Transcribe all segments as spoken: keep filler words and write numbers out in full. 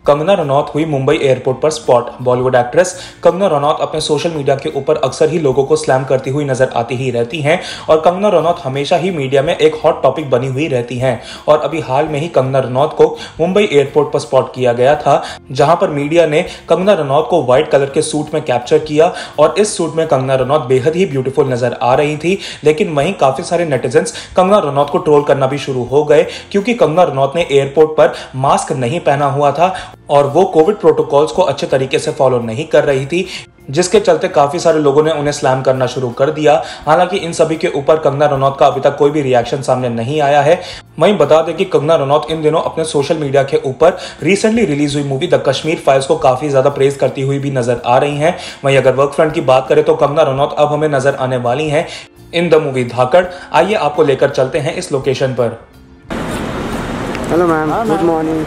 कंगना रनौत हुई मुंबई एयरपोर्ट पर spot. Bollywood actress Kangana Ranaut अपने सोशल मीडिया के ऊपर अक्सर ही लोगों को स्लैम करती हुई नजर आती ही रहती हैं और कंगना रनौत हमेशा ही मीडिया में एक हॉट टॉपिक बनी हुई रहती हैं। और अभी हाल में ही कंगना रनौत को मुंबई एयरपोर्ट पर स्पॉट किया गया था, जहां पर मीडिया ने कंगना रनौत को व्हाइट कलर के सूट में कैप्चर किया और इस सूट में कंगना रनौत बेहद ही ब्यूटीफुल नजर आ रही थी। लेकिन वहीं काफी सारे नेटिजन्स कंगना रनौत को ट्रोल करना भी शुरू हो गए, क्योंकि कंगना रनौत ने एयरपोर्ट पर मास्क नहीं पहना हुआ था और वो कोविड प्रोटोकॉल्स को अच्छे तरीके से फॉलो नहीं कर रही थी, जिसके चलते काफी सारे लोगों ने उन्हें स्लैम करना शुरू कर दिया। हालांकि इन सभी के ऊपर कंगना रनौत का अभी तक कोई भी रिएक्शन सामने नहीं आया है। वहीं बता दें कि कंगना रनौत इन दिनों अपने सोशल मीडिया के ऊपर रिसेंटली रिलीज हुई मूवी द कश्मीर फाइल्स को काफी ज्यादा प्रेज करती हुई भी नजर आ रही हैं। वहीं अगर वर्क फ्रंट की बात करें तो कंगना रनौत अब हमें नजर आने वाली हैं इन द मूवी धाकड़। आइए आपको लेकर चलते हैं इस लोकेशन पर। Hello ma'am, good morning.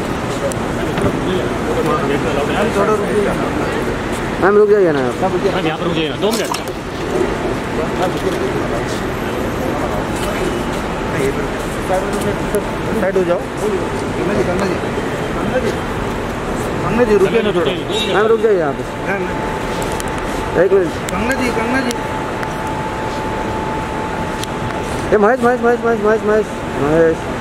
Ma'am रुक जाइए ना, मैम यहाँ पर रुक जाइए ना, दो मिनट। साइड हो जाओ। कंगना जी, कंगना जी, कंगना जी, कंगना जी रुकिए ना थोड़ा। मैम रुक जाइए यहाँ पे, एक मिनट। कंगना जी, कंगना जी, ये महेश महेश महेश महेश महेश महेश महेश